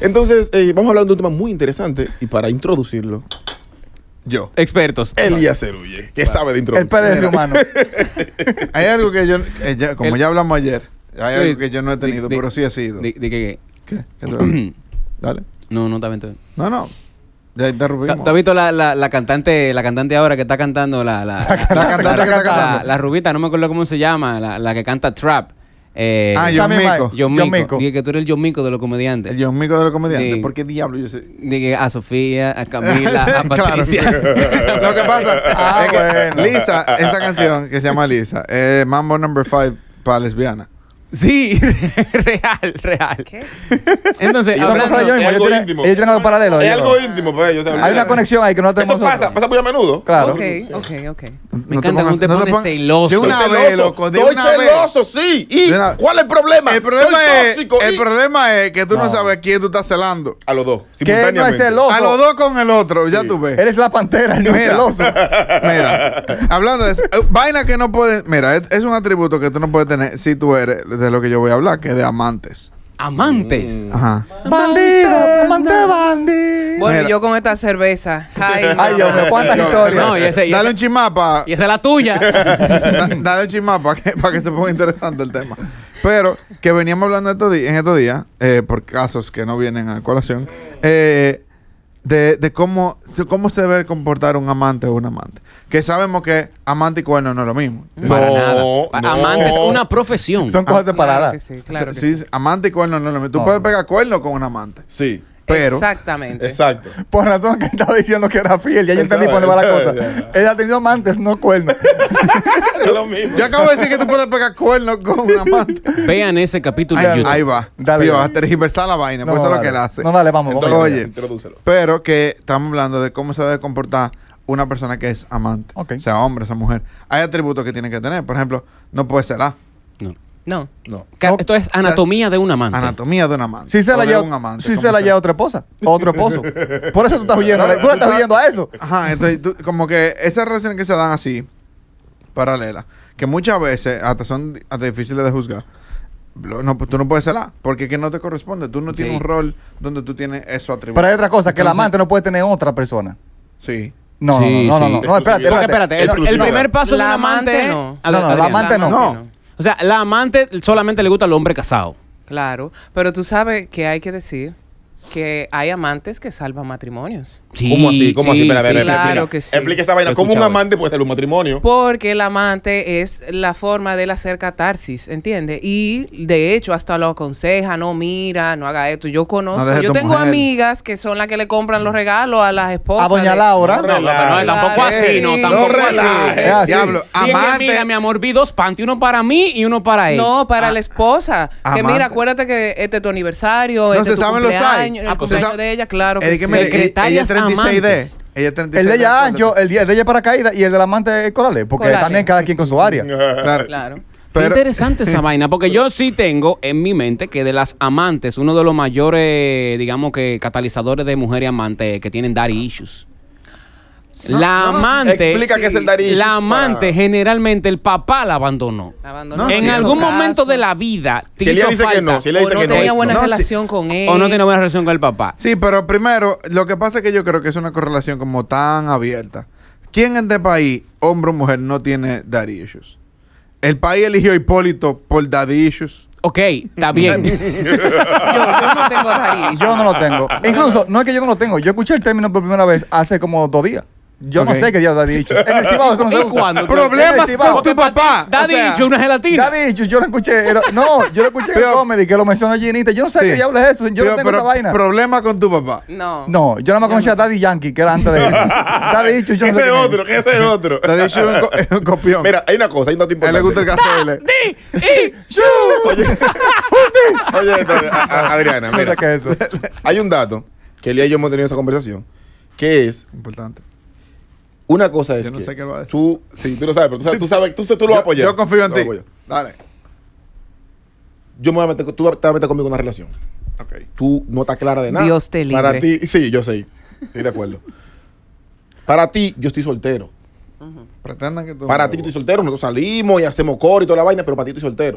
Entonces, vamos a hablar de un tema muy interesante y para introducirlo, yo. Expertos. Elías Cerulle, que sabe de El introducir. PDF humano. Hay algo que yo, como ya hablamos ayer, hay algo que yo no he tenido, Di- pero sí he sido. ¿De qué? ¿Qué? ¿Qué tú- Dale. No, está bien, está bien. No. Ya interrumpimos. ¿Tú has visto la cantante ahora que está cantando La cantante que está cantando. la rubita, no me acuerdo cómo se llama, la que canta trap? John Sammy Mico. John John Mico. Mico. Dije que tú eres el John Mico de los comediantes. El John Mico de los comediantes. Sí. ¿Por qué diablo yo sé? Dije a Sofía, a Camila, a Claro. Patricia. Lo que pasa Ah, es que bueno. Lisa, esa canción que se llama Lisa, es Mambo Number 5 para lesbiana. Sí, real. ¿Qué? Entonces, Son cosas de Es yo mismo. algo Ellos íntimo. tienen algo paralelo. Es ellos. algo íntimo para ellos. Hay una conexión ahí que no tenemos Eso pasa muy a menudo. Claro. Ok. me No te encanta pongas- cómo te no te pones pongas- celoso. De una Estoy vez, celoso, loco, de estoy una vez. celoso, sí. ¿Y De una- cuál es el problema? El problema Soy es, tóxico, el y- problema es que tú no No. sabes a quién tú estás celando. A los dos, Que él no es simultáneamente. celoso. A los dos con el otro, ya tú ves. Él es la pantera, él no es Mira. celoso. Mira, hablando de eso, vaina que no puedes. Mira, es un atributo que tú no puedes tener si tú eres de lo que yo voy a hablar, que es de amantes. Amantes. Ajá. Bandido, amante bandido. Bueno, Mira. yo con esta cerveza. Ay, Ay, Dios mío, cuántas historias. No, y Dale un chismapa. y esa es la tuya. Dale un chismapa para que se ponga interesante el tema. Pero que veníamos hablando en estos días, por casos que no vienen a colación, de cómo se debe comportar un amante o un amante. Que sabemos que amante y cuerno no es lo mismo. Para No, nada. no. Amante es una profesión. Son cosas Claro separadas. que sí, claro que Sí, sí. amante y cuerno no es lo mismo. Tú No. puedes pegar cuerno con un amante. Sí, Pero Exactamente. exacto. Por razón que estaba diciendo que era fiel. Ya yo entendí por dónde va la cosa. Él ha tenido amantes, no cuernos. Es lo mismo. yo acabo de decir que tú puedes pegar cuerno con un amante. Vean ese capítulo de Ahí, YouTube. ahí va. Dale, Tío, dale. vas a tergiversar la vaina. Pues eso es lo dale. que él hace. No, dale, vamos. Entonces, Oye. introdúcelo. Pero que estamos hablando de cómo se debe comportar una persona que es amante. Ok. Sea hombre, sea mujer. Hay atributos que tiene que tener. Por ejemplo, no puede celar. No. No. No. Esto es anatomía de un amante. Anatomía de un amante. Si se O la de lleva, un amante. si como se la sea. lleva otra esposa o otro esposo. Por eso tú estás huyendo. Tú le estás huyendo a eso. Ajá, entonces como que esas relaciones que se dan así, paralelas, que muchas veces hasta son hasta difíciles de juzgar. Tú no puedes celar, porque es que no te corresponde. Tú no tienes Sí. un rol donde tú tienes eso atribuido. Pero hay otra cosa, que el Entonces- amante no puede tener otra persona. Sí. No, Sí, no, no, sí. no, no, no, espérate, Porque, Porque espérate, el Exclusividad. primer paso de un La amante amante no. No, la amante no. No. O sea, la amante solamente le gusta al hombre casado. Claro. Pero tú sabes que hay que decir que hay amantes que salvan matrimonios. ¿Cómo así? ¿Cómo así? Espera, sí, espera, espera. claro que sí. Explica esa vaina. He ¿Cómo un escuchado amante puede ser un matrimonio? Porque el amante es la forma de él hacer catarsis, ¿entiendes? Y de hecho hasta lo aconseja, no mira, no haga esto. Yo No conozco, deje yo tu tengo mujer. amigas que son las que le compran los regalos a las esposas. A doña de- Laura. No, No, pero no, tampoco Claro. así, no, Sí. tampoco No así. relaje. Es así. Diablo, Dije, amante. mira, mi amor, vi dos panties, uno para mí y uno para él. No, para la esposa. Que amante. mira, acuérdate que este es tu aniversario, No, este se es tu saben los cumpleaños, hay. el cumpleaños Se sa- de ella, claro que Es que sí. mire, Secretarias ella es 36D. amantes. Ella es 36D. El de ella ancho, el de ella paracaídas y el del amante es Corales. Porque Corales. también cada quien con su área. Claro. Claro. Qué Pero- interesante esa vaina, porque yo sí tengo en mi mente que de las amantes, uno de los mayores, digamos que catalizadores de mujeres amantes que tienen daddy issues. La amante, Explica qué es el daddy issues la amante para- generalmente el papá la abandonó. Abandonó No, En sí, algún hizo momento caso, de la vida te Si ella hizo dice que falta, no, si ella o dice no que no. tenía buena No, sí. relación con él. o no tiene buena relación con el papá. Sí, pero primero, lo que pasa es que yo creo que es una correlación como tan abierta. ¿Quién en este país, hombre o mujer, no tiene daddy issues? El país eligió a Hipólito por daddy issues. Ok, está bien. Yo no tengo daddy Yo no lo tengo. Incluso, no es que yo no lo tengo. Yo escuché el término por primera vez hace como 2 días. Yo Ok. no sé qué día daddy issues. En el Cibao eso no se ¿Y usa. cuándo? Problemas En el Cibao. con tu papá. Daddy O sea, issues, una gelatina. Daddy issues, yo lo escuché. No, yo lo escuché en el Pero- comedy que lo mencionó Ginita. Yo no sé Sí. qué diablo es eso. Yo no tengo esa vaina. Problema con tu papá. No. No, yo nada más conocía a Daddy Yankee, que era antes de eso. Daddy issues, yo no sé Ese es quién es. otro, que ese es otro. Daddy issues es un copión. Mira, hay una cosa, hay un dato a él le importante. gusta el gasoil. Oye, entonces, Adriana, No sé mira. qué es eso. Hay un dato que Elías y yo hemos tenido esa conversación, que es, Importante. una cosa es Yo no que sé qué va a decir. tú, sí, tú lo sabes, pero tú lo vas a apoyar. Yo confío en Tú ti. lo apoyas. Dale. Yo me voy a meter, tú te vas a meter conmigo en una relación. Ok. Tú no estás clara de nada. Dios te libre. Para ti, sí, yo sé. Estoy de acuerdo. Para ti, yo estoy soltero. Pretendan que tú. Para ti, yo estoy soltero. Nosotros salimos y hacemos coro y toda la vaina, pero para ti, estoy soltero.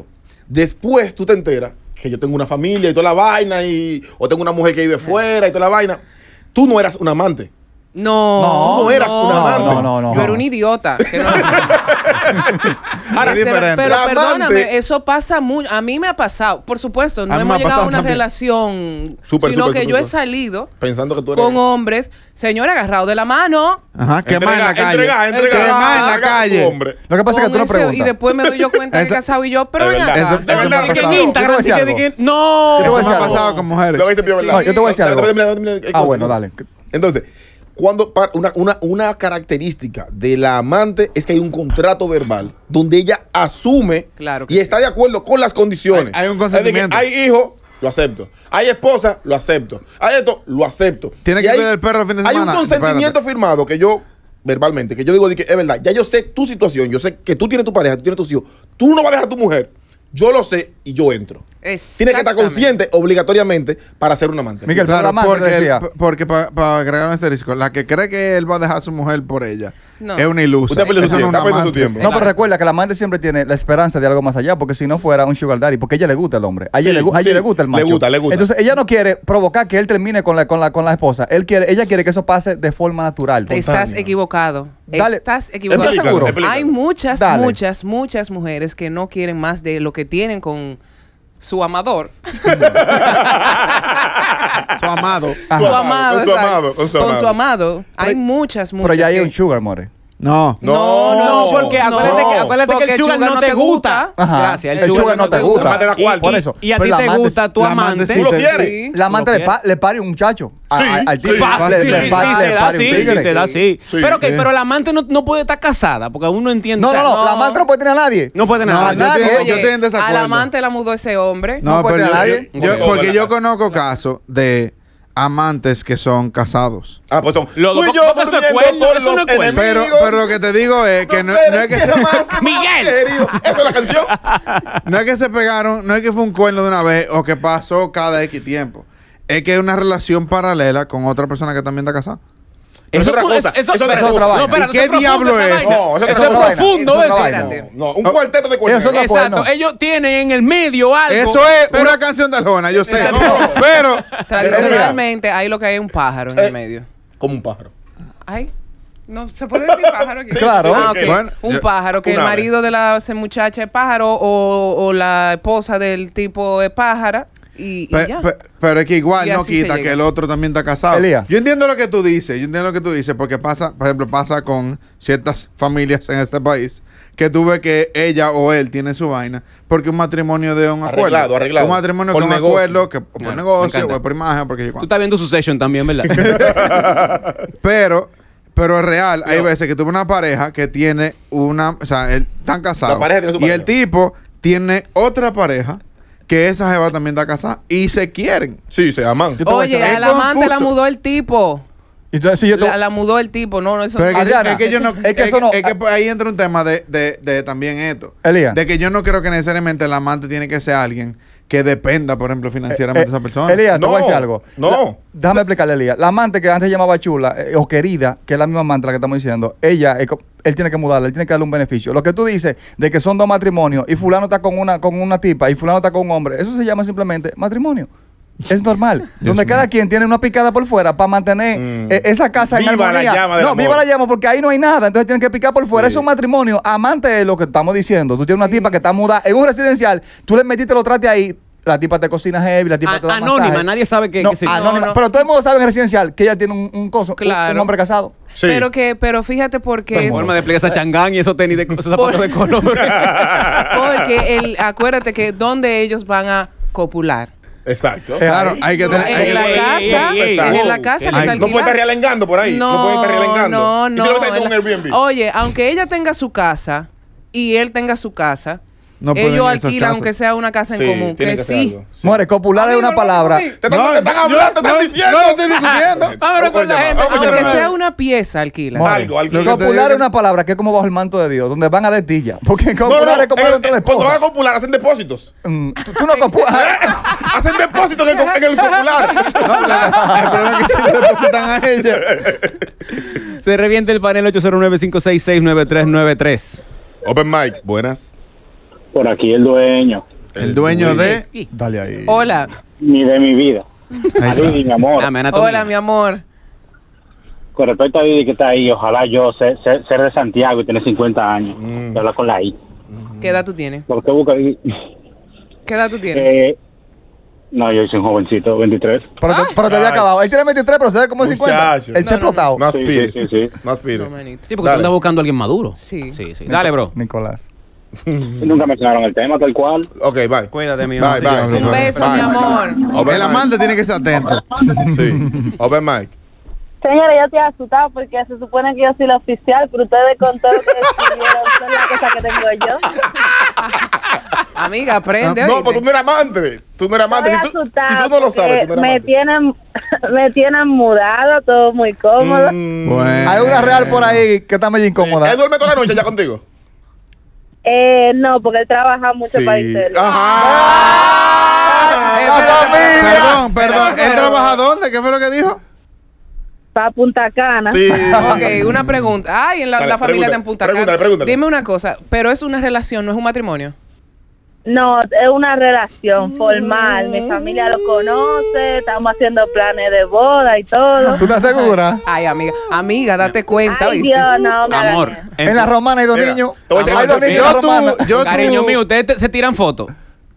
Después tú te enteras que yo tengo una familia y toda la vaina, o tengo una mujer que vive fuera y toda la vaina. Tú no eras un amante. No, tú no eras un amante. No. Yo era un idiota. Que no, Ahora es diferente. Pero La amante- perdóname, eso pasa mucho. A mí me ha pasado. Por supuesto, no A mí me hemos ha llegado a pasado una también. relación, Súper, sino súper, que súper, yo he súper. salido Pensando que tú eres... con hombres, señor, agarrado de la mano. Ajá, quemar en la calle. Entregar Quemar en la calle. Hombre. Lo que pasa es que tú no con ese- preguntas. y después me doy yo cuenta que Eso- casado y yo, pero de ven verdad, acá. eso- De verdad, me ha que en pasado. Instagram, Yo te voy a que- decir que- no. Yo te voy a Eso me ha decir pasado algo. con mujeres. Lo que dice Pío, ¿verdad? No, yo te voy a decir algo. Bueno, Dale. Entonces, una característica de la amante es que hay un contrato verbal donde ella asume Claro que y está de acuerdo con las condiciones. Hay un Es decir, consentimiento. hay hijo, lo acepto. Hay esposa, lo acepto. Hay esto, lo acepto. Tiene Y que hay- cuidar el perro el fin de Hay un semana. consentimiento Espérate. firmado que yo, verbalmente, que yo digo de que es verdad, ya yo sé tu situación, yo sé que tú tienes tu pareja, tú tienes tus hijos, tú no vas a dejar a tu mujer, yo lo sé y yo entro. Tienes que estar Exactamente. consciente obligatoriamente para ser un amante. Miguel, Claro, la amante porque, decía. porque para agregar un asterisco, la que cree que él va a dejar a su mujer por ella No. es una ilusa. Usted ha perdido Eso su no es tiempo, una está perdiendo su amante. tiempo. No, pero recuerda que la amante siempre tiene la esperanza de algo más allá, porque si no fuera un sugar daddy, porque a ella le gusta el hombre, a ella, Sí, a ella sí, le gusta el le macho. gusta, le gusta. Entonces ella no quiere provocar que él termine con la esposa. Ella quiere que eso pase de forma natural. Te estás equivocado. Dale. Estás equivocado. ¿Estás seguro? Hay muchas, Dale. muchas mujeres que no quieren más de lo que tienen con su amador. Su amado. Ajá. Su amado, con su exacto. amado, con su Con su amado. amado. Hay Pero- muchas. Pero ya hay que- un sugar, more. No. No, porque acuérdate porque que el sugar no te gusta. Ajá. Gracias, El sugar no te gusta. Además te da cuarto. Por eso. Y a Pero ti la te amante- gusta tu la amante amante. sí ¿Tú lo te- quieres? Sí. La amante Lo le pare un muchacho. Sí, al sí, tipo. fácil, Le- sí, le sí, pare- sí, le se da pare un así, tigre. se da así. Sí. Pero que, Sí. pero la amante no puede estar casada, porque uno entiende. No, o sea, no, la amante no puede tener a nadie. no puede No, nada. yo nadie. estoy- Oye, yo estoy en desacuerdo. al amante la mudó ese hombre. No puede pero tener a nadie. porque yo conozco casos de amantes que son casados. Ah, pues son. Lo- tú y lo- yo porque eso es durmiendo cuerno, con eso no los es cuerno. enemigos. Pero lo que te digo es que no es que Miguel. Eso es la canción. no es que se pegaron, no es que fue un cuerno de una vez o que pasó cada X tiempo. Es que es una relación paralela con otra persona que también está casada. Es otra cosa. Es otra es cosa. otra vaina. No, espera, ¿Y qué eso es profundo, diablo esa es? vaina. No, eso es Eso otra es vaina. profundo, Eso es eso. otra vaina. No, un cuarteto de cuernos. Eso es otra Exacto. cuerno. Ellos tienen en el medio algo. Eso es una canción de Arjona, yo sé. Pero Tradicionalmente, ahí lo que hay es un pájaro en el medio. Como un pájaro. Ay, no se puede decir pájaro aquí. Claro. Ah, ok. Bueno, un yo- pájaro, que un el ave. marido de la muchacha es pájaro o la esposa del tipo es pájara y ya. pero es que igual Y no así se quita llega. que el otro también está casado. Elías. Yo entiendo lo que tú dices, porque pasa, por ejemplo, pasa con ciertas familias en este país que tú ves que ella o él tiene su vaina porque un matrimonio de un acuerdo. Arreglado. Un matrimonio Por con un negocio. acuerdo que por Ah, me negocio encanta. o por imagen, porque Tú estás viendo su session también, ¿verdad? Pero es real. Hay veces que tuve una pareja que tiene están casados. La pareja tiene su y pareja. el tipo tiene otra pareja que esa jeva también está casada y se quieren. Sí, se aman. Yo te voy a Oye, decir- a la amante la confuso. mudó el tipo. Entonces, si yo te- La mudó el tipo. No, eso Pero no. Adriana, yo no, es que eso no- es que ahí entra un tema de también esto. Elías. De que yo no creo que necesariamente el amante tiene que ser alguien que dependa, por ejemplo, financieramente de esa persona. Elías, te voy a decir No, algo. no. Déjame explicarle, Elías. La amante que antes llamaba chula o querida, que es la misma amante la que estamos diciendo, él tiene que mudarla, él tiene que darle un beneficio. Lo que tú dices de que son dos matrimonios y fulano está con una tipa y fulano está con un hombre, eso se llama simplemente matrimonio. Es normal. Donde cada quien tiene una picada por fuera para mantener esa casa en Viva la armonía. llama del No, amor. viva la llama porque ahí no hay nada. Entonces tienen que picar por fuera. Sí. Es un matrimonio. Amante es lo que estamos diciendo. Tú tienes una tipa que está mudada en un residencial. Tú le metiste los trates ahí. La tipa te cocina heavy, la tipa te da Anónima, masaje. nadie sabe que No, se anónima. No. Pero todo el mundo sabe en residencial que ella tiene un coso, Claro. un hombre casado. Sí. Pero fíjate porque forma de plegar esa changán y esos tenis, esos zapatos de color. porque acuérdate que donde ellos van a copular. Exacto. Claro, hay que tener. hay En la que- casa, ey, es ey, en la ey. casa que Ay, está No puede estar alquilada. realengando por ahí. No, puede estar realengando. No, ¿Y si lo ves ahí no. con un Airbnb? Oye, aunque ella tenga su casa y él tenga su casa, No pueden ellos ir a esas alquilan casas. aunque sea una casa en Sí, común. tiene Que ser sí. algo. Sí. More, copular es una Amigo, palabra. no, Te están hablando, te están diciendo. No lo estoy discutiendo. Vámonos con la gente. Vamos con Aunque llamada. sea una pieza, alquila. More, Algo. Lo que te copular digo- es una palabra que es como bajo el manto de Dios, donde van a detilla. Porque No, copular es copular con toda la cuando van a esposa. copular, hacen depósitos. Tú no copulas. Hacen depósitos en el copular. El problema es que si le depositan a ella. Se reviente el panel 809-566-9393. Open mic, buenas. Por aquí el dueño. El dueño de... Dale ahí. Hola. Ni de mi vida. Ahí A está. Didi, mi amor. Dame anatomía. Hola, mi amor. Con respecto a Didi que está ahí, ojalá yo ser de Santiago y tener 50 años. Y hablar con la I. ¿Qué edad tú tienes? Lo que busca Didi. ¿Qué edad tú tienes? No, yo soy un jovencito, 23. Pero te había acabado. Él tiene 23, pero se ve como de 50. Muchacho. Él está No, explotado. No Sí, aspires. sí, sí. No aspires. No, manito. Sí, porque tú Dale. andas buscando a alguien maduro. Sí. Sí, sí. Dale, bro. Nicolás. Nunca mencionaron el tema tal cual. Ok, bye. Cuídate, mi Bye, amor. bye. Un beso, mi amor. Open El mic. amante tiene que ser atento. Sí. Open mic. Señora, yo estoy asustada porque se supone que yo soy la oficial, pero ustedes con todo lo que escribieron son las cosas que tengo yo. Amiga, aprende. No, ¿oíste? pues tú no eres amante. Tú no eres amante. Estoy Si asustada tú no lo sabes, tú no porque eres amante. me tienen mudado, todo muy cómodo. Bueno. Hay una real por ahí que está medio incómoda. ¿Él duerme toda la noche ya contigo? No, porque él trabaja mucho para irse. Ajá. Perdón. ¿Él trabaja dónde? ¿Qué fue lo que dijo? Para Punta Cana. Sí. Ok, una pregunta. Ay, la Dale, familia está pregúntale, en Punta Cana. pregúntale. Dime una cosa, pero es una relación, no es un matrimonio. No, es una relación formal. Mi familia lo conoce, estamos haciendo planes de boda y todo. ¿Tú estás segura? Ay, amiga, date cuenta, Ay, ¿viste? Dios, no, me Amor. hagan En la romana hay dos Mira, niños. te voy a decir Hay algo, dos niños yo en la romana. Cariño mío, ustedes se tiran fotos.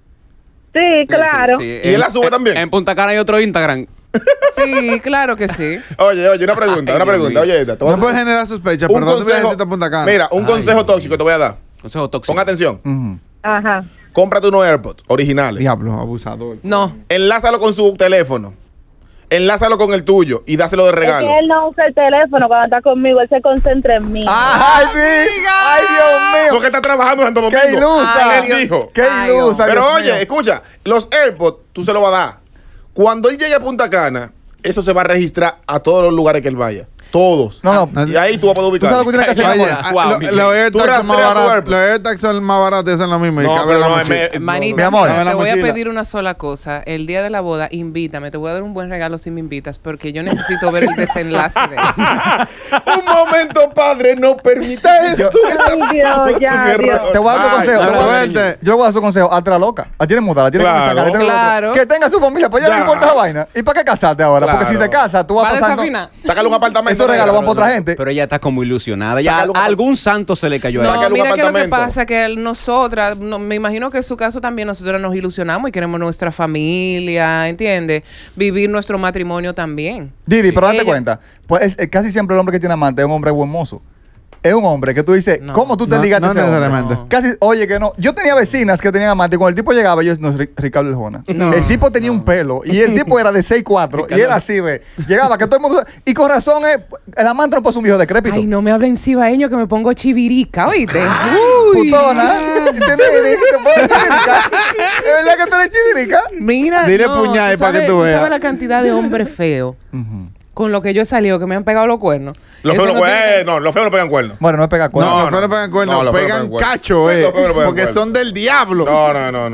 Sí, claro. Sí, ¿Y él la sube también? En Punta Cana hay otro Instagram. Sí, claro que sí. Oye, una pregunta, Ay, una Dios pregunta. mío. Oye, esta. te voy a No puedes hacer generar sospecha. un Perdón, tú me consejo. necesitas Punta Cana. Mira, un consejo tóxico te voy a dar. Consejo tóxico. Pon atención. Ujú. Ajá. Cómprate unos AirPods originales. Diablo, abusador. No. Enlázalo con su teléfono. Enlázalo con el tuyo y dáselo de Es regalo. que él no usa el teléfono cuando está conmigo, él se concentra en mí. ¡Ay, sí! ¡Ay, Dios mío! Porque está trabajando en Santo Domingo. ¡Qué ilusa! Él dijo. ¡Qué Ay, ilusa! Pero Dios oye, mío! escucha, los AirPods tú se los vas a dar. Cuando él llegue a Punta Cana, eso se va a registrar a todos los lugares que él vaya. Todos. No. Y ahí tú vas a poder ¿Tú ubicar. sabes lo que tienes que hacer, Oye, amor? Wow, los Tú AirTags son más rastreas tu baratos. AirPod. Los AirTags son más baratos y hacen lo mismo. Y No, cabe pero la no, mochila. Manita, Mi amor. mira, te voy a mochila. pedir una sola cosa. El día de la boda, invítame. Te voy a dar un buen regalo si me invitas, porque yo necesito ver el desenlace de eso. Un momento, padre, no permita esto. Ay, Dios, ya, Dios. Te voy a dar un Ay, consejo. dale, te voy a dar- suerte. Yo voy a dar su consejo. Hazte la loca. La tienes muda, la tienes Claro. que sacar. la tienes Claro. Que tenga su familia. Pues ya no Ya. importa esa vaina. ¿Y para qué casarte ahora? Porque si Claro. se casa, tú Va vas a pasando. desafinar. Sácale un apartamento. Esos regalos van para otra gente. Pero ella está como ilusionada. Ya Sácalo un a algún santo se le cayó a No, ella. Sácale un mira que lo que apartamento. pasa que nosotras, me imagino que en su caso también nosotros nos ilusionamos y queremos nuestra familia, ¿entiendes? Vivir nuestro matrimonio también. Didi, pero date Ella- cuenta. Pues casi siempre el hombre que tiene amante es un hombre buen mozo. Es un hombre que tú dices, No. ¿cómo tú te No, ligaste no a ese hombre? necesariamente. No. Casi, oye, que no. Yo tenía vecinas que tenían amante y cuando el tipo llegaba, yo no, Ricardo Eljona. No. El tipo tenía un pelo y el tipo era de 6'4" y era así, ve. Llegaba que todo el mundo. Y con razón, el amante no puede ser un viejo decrépito. Ay, no me hablen cibaeño que me pongo chivirica, ¿oíste? Putona. Y te pones chivirica. ¿Es verdad que tú eres chivirica? Mira, Dile puñal tú para que sabes- tú veas. sabes la cantidad de hombres feos Ujú. con lo que yo he salido, que me han pegado los cuernos. Los Eso feos no, no tiene- no, los feos no pegan cuernos. Bueno, no me pega cuerno. No, No, los feos no pegan cuernos, no, los feos no pegan pegan cuernos. cacho, Los feos no pegan porque cuernos. son del diablo. No.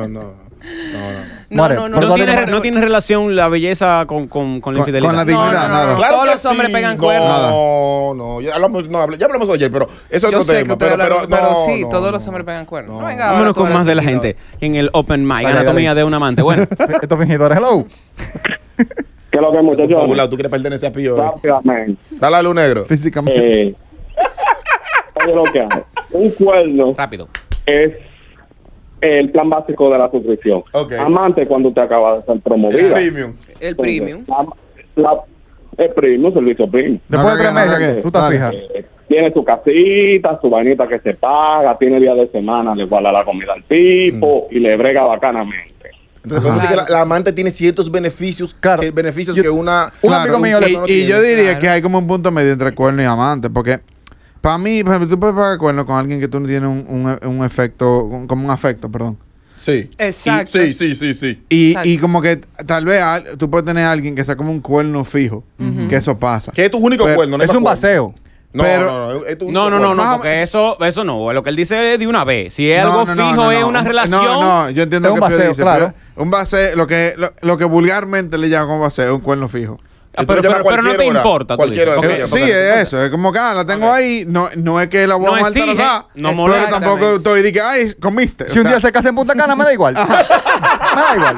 No, More, no, no. por No favor, tiene, no tiene relación la belleza con la infidelidad. con la dignidad, nada. Claro Todos que los hombres sí. pegan cuernos. No, ya hablamos ayer, pero eso es Yo otro sé que tema. ustedes hablaron, pero no, sí, no, todos no. los hombres pegan cuernos. No. No, venga, ahora Vámonos tú con eres más de la fingidor. gente en el Open Mic, Dale, anatomía dale. de un amante. Bueno, Estos fingidores, hello. ¿Qué es lo que, muchachos? Fabulado, tú quieres pertenecer a Pío. Rápidamente. Dale a luz negro. Físicamente. Oye, lo que hay. Un cuerno rápido. es el plan básico de la suscripción. Ok. Amante cuando te acaba de ser promovida. Premium. El premium. El premium, servicio premium. Después de 3 No, meses, que- tú estás dale. fija. Tiene su casita, su vainita que se paga, tiene día de semana, le guarda la comida al tipo y le brega bacanamente. Entonces, podemos decir que la amante tiene ciertos beneficios, Claro. beneficios Yo- que una... Un amigo mío le- no y yo tiene. diría Claro. que hay como un punto medio entre cuerno y amante, porque para mí, por ejemplo, tú puedes pagar cuerno con alguien que tú no tienes un efecto, como un afecto, perdón. Sí. Exacto. Sí. Y Exacto. como que tal vez tú puedes tener a alguien que sea como un cuerno fijo, que eso pasa. Que es tu único Pero cuerno, no Es más un cuerno. baseo. No, Pero- es tu No, único no, no, cuerno. no, Más o porque eso no. Lo que él dice es de una vez. Si es No, algo no, no, fijo, no, es no. una relación. No, yo entiendo Es lo un que Pío baseo, dice, claro. pero un baseo, lo que vulgarmente le llaman como baseo, es un cuerno fijo. tú pero le llamas a no te cualquier hora, importa, tú cualquier dices, hora. porque- Sí, es eso. Es como que la tengo ahí. No es que la voy a No exige, maltratar. no pero molesta. tampoco estoy de que, ay, comiste. Si un día se casa en Punta Cana, me da igual. Me da igual.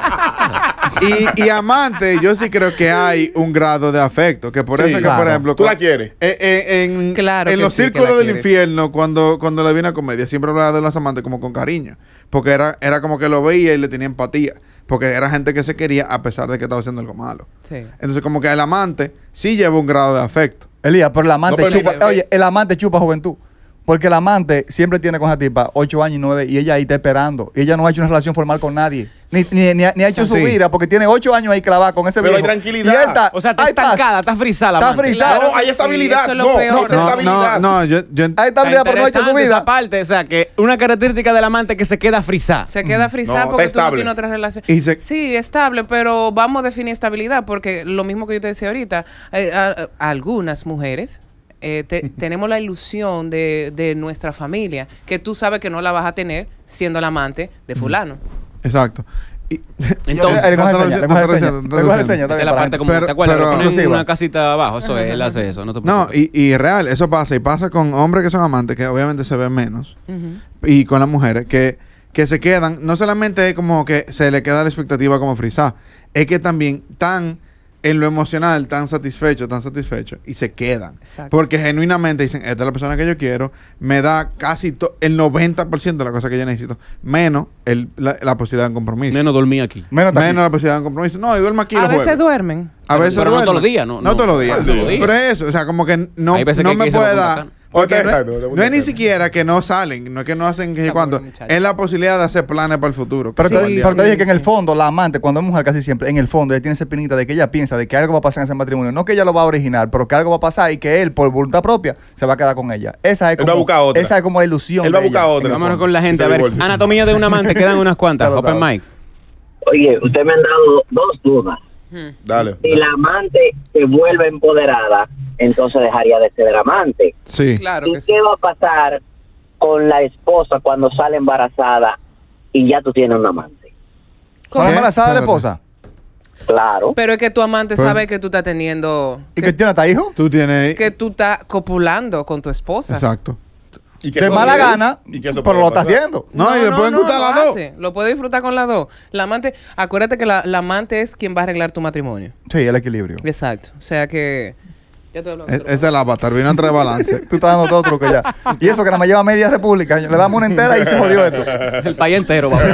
Y amante, yo sí creo que hay un grado de afecto. Que por Sí, eso que, claro. por ejemplo... ¿Tú la quieres? Claro en que los sí, que círculos la del quiere. infierno, cuando la vi una comedia, siempre hablaba de los amantes como con cariño. Porque era como que lo veía y le tenía empatía. Porque era gente que se quería a pesar de que estaba haciendo algo malo. Sí. Entonces, como que el amante sí lleva un grado de afecto. Elías, pero el amante No permitas chupa. que- Oye, el amante chupa juventud. Porque el amante siempre tiene con esa tipa 8 años y 9 y ella ahí está esperando. Y ella no ha hecho una relación formal con nadie. Ni ha hecho su Sí. vida porque tiene 8 años ahí clavada con ese Pero hay viejo. tranquilidad. Y él está, O sea, está hay paz. estancada, está frisada. la Está amante. frisada. Claro No, hay que sí, estabilidad. eso es lo No, peor. no, esa estabilidad. yo Hay estabilidad, pero no ha hecho su Interesante vida. esa parte, o sea, que una característica del amante que se queda frisada. Se queda frisada No, porque está tú no estable. tienes otra relación. Y se- Sí, estable, pero vamos a definir estabilidad porque lo mismo que yo te decía ahorita, algunas mujeres tenemos la ilusión de nuestra familia, que tú sabes que no la vas a tener siendo la amante de fulano. Exacto. Y- Entonces, Le coge señas, le coge Está señas. traduciendo, Le coge traduciendo. señas, está esta es bien, la para parte la como, Pero- ¿te acuerdas? pero- Lo ponen exclusiva. una casita abajo, eso es, él hace eso, no te No, preocupes. y real, eso pasa. Y pasa con hombres que son amantes, que obviamente se ven menos. Ujú. Y con las mujeres, que se quedan. No solamente es como que se le queda la expectativa como frisar. Es que también están en lo emocional tan satisfechos. Y se quedan. Exacto. Porque genuinamente dicen, esta es la persona que yo quiero. Me da casi el 90% de las cosas que yo necesito. Menos la posibilidad de un compromiso. Neno dormía aquí. Menos Menos aquí. la posibilidad de un compromiso. No, y duermo aquí A los veces jueves. duermen. A veces Pero no duermo. todos los días, no todos los días. no todos los días. Pero es eso, o sea, como que no, Hay veces no que hay me que irse puede por Punta dar. Cana. Porque Exacto, no es ni siquiera que no salen, no es que no hacen que Está cuando. bueno, muchacho. Es la posibilidad de hacer planes para el futuro. Pero, Sí, pero te dije que en el sí. fondo, la amante, cuando es mujer casi siempre, en el fondo ella tiene esa espinita de que ella piensa de que algo va a pasar en ese matrimonio. No que ella lo va a originar, pero que algo va a pasar y que él, por voluntad propia, se va a quedar con ella. Esa es Él va a como, buscar otra. esa es como la ilusión. Él va a de buscar ella, otra. en el Vámonos fondo. con la gente. Se A ver, divorcia. anatomía de un amante, quedan unas cuantas. Ya lo Open sabes. mic. Oye, usted me han dado dos dudas. Dale. Si la amante se vuelve empoderada, entonces dejaría de ser amante. Sí. Claro ¿Y que sí. qué va a pasar con la esposa cuando sale embarazada y ya tú tienes un amante? ¿Con la ¿Qué? embarazada de la Espérate. esposa? Claro. Pero es que tu amante Pero- sabe que tú estás teniendo... ¿Y que tiene hasta hijo? Tú tienes. que tú estás copulando con tu esposa. Exacto. ¿Y qué De eso mala puede- gana, y que eso pero puede lo está pasar? haciendo. No, y le pueden gustar lo las dos. hace. Lo puede disfrutar con las dos. La amante, acuérdate que la amante es quien va a arreglar tu matrimonio. Sí, el equilibrio. Exacto. O sea que... Ya te hablo. Ese es el avatar, vino a traer balance. Tú estás dando todo truco ya. Y eso que nada más lleva media república. Le damos una entera y se jodió esto. El país entero, vamos.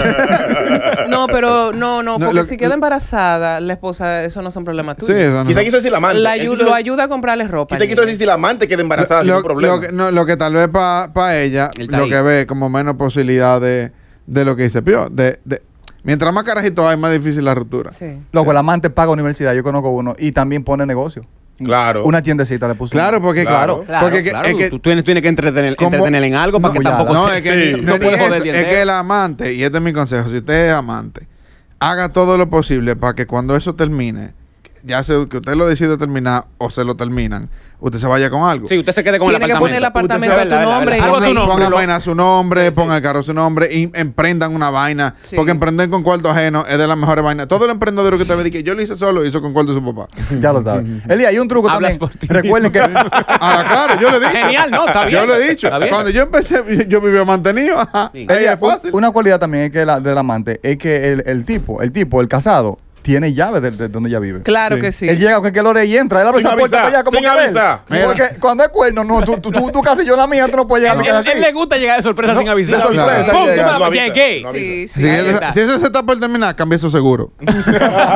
No, pero no, No, porque lo- si queda embarazada la esposa, eso no son problemas tuyos. Sí, eso no. Quizá quiso decir la amante. La Él ayu- quiso- lo ayuda a comprarle ropa. Quizá al quiso niño. decir si la amante queda embarazada sin problema. Lo que tal vez para ella, El lo taí. que ve como menos posibilidad de lo que dice Pío. Mientras más carajitos hay, más difícil la ruptura. Sí. Loco, el amante paga universidad, yo conozco uno, y también pone negocio. Claro. Una tiendecita le puso. Claro, porque Claro. Claro, porque claro, es que tú tienes que entretener como- en algo para que No, tampoco no, se- es que Sí. ni- no ni puede eso, joder el día es que entero. el amante, y este es mi consejo, si usted es amante, haga todo lo posible para que cuando eso termine, ya sea que usted lo decide terminar o se lo terminan, usted se vaya con algo. Sí, usted se quede con el Tiene que apartamento. poner el apartamento Usted a tu sabe, nombre. y algo a tu ahí- nombre. Pongan lo- vaina a su nombre, pongan el carro a su nombre y emprendan una vaina. Sí. Porque emprender con cuarto ajeno es de las mejores vainas. Todo el emprendedor que te ve, que yo lo hice solo, hizo con cuarto de su papá. Ya lo sabes. Eli, hay un truco Hablas también. por ti Recuerden que. Ah, claro, yo lo he dicho. Genial, no, está bien. Yo lo he dicho. Está bien. Cuando yo empecé, yo vivía mantenido. Ajá. Sí. Ella es fácil. Una cualidad también es que del amante es que el casado, tiene llave de donde ella vive. Claro Sí. que sí. Él llega con que lore y entra. Él abre Sin esa puerta avisar, para allá como sin que ve. avisar. Mira. Porque cuando es cuerno, no, tú casi yo la mía, tú no puedes llegar a mi casa así. Él le gusta llegar de sorpresa No, sin avisar. de sorpresa, ¡Pum! llega. ¿Cómo No la- avisa, ¿Qué? no avisa. Sí, sí. Si Ahí eso, está. si eso se está por terminar, cambie su seguro.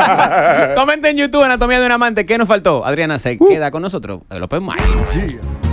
Comenta en YouTube Anatomía de un Amante. ¿Qué nos faltó? Adriana se queda con nosotros. El Open Mic.